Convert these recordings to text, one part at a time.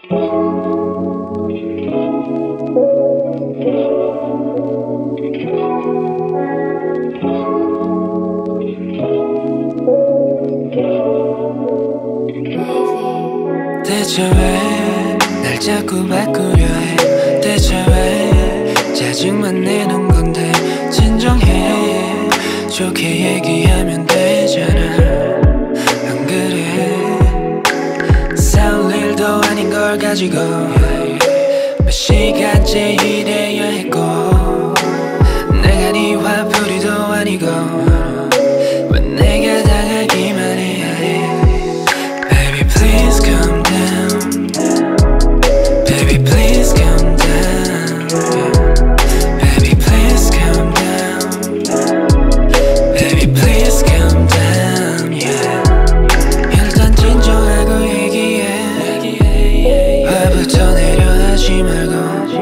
대체 왜 날 자꾸 바꾸려 해. 대체 왜 짜증만 내는 건데. 진정해, 좋게 얘기하면 되잖아. 안 그래? 싸울 일도 아닌 걸 가지고 몇 시간째 일해야 했고, 내가 네 화풀이도 아니고 왜 내가 당하기만 해야 해. Baby please calm down. Baby please calm down. Baby please calm down. Baby please calm down. Yeah. 일단 진정하고 얘기해. 화부터 내려 하지 말고.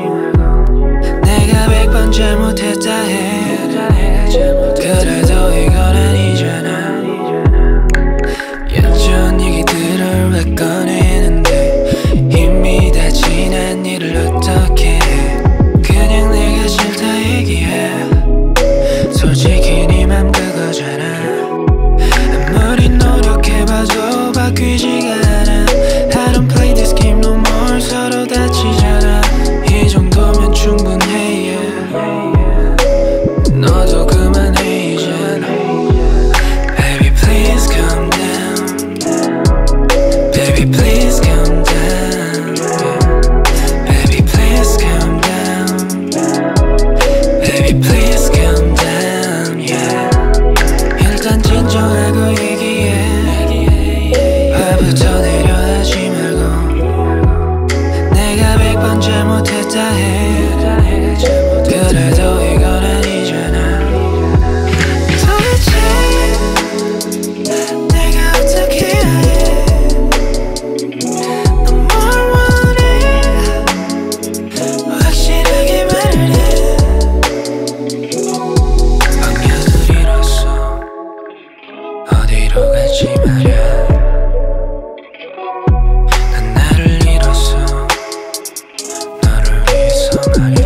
내가 100번 잘못했다 해. 그래도 이건 아니잖아. 예전 얘기들을 왜 꺼내는데 이미 다 지난 일을 어떻게 해. 그냥 내가 싫다 얘기해. 솔직히 네 맘 그거잖아. 아무리 노력해봐도 바뀌지가 않아. I don't play this game no more. 서로 다치잖아. 이 정도면 충분해. 너도 그만해 이젠. Baby please calm down. Baby please calm down. Baby please calm down. Baby please calm down. Yeah. 일단 진정하고 얘기해. 화부터 내려 하지 말고. 내가 100번 잘못했다 해. 그래도 이건 아니잖아. 도대체 내가 어떻게 해야 해. 넌 뭘 원해. 확실하게 말을 해. 방향을 잃었어. 어디로 갈지 말야. 난 나를 잃었어. 너를 위해서 말야.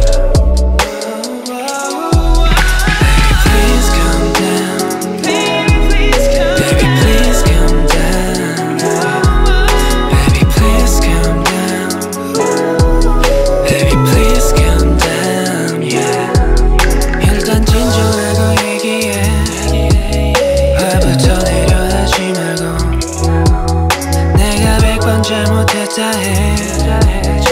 잘못했다 해.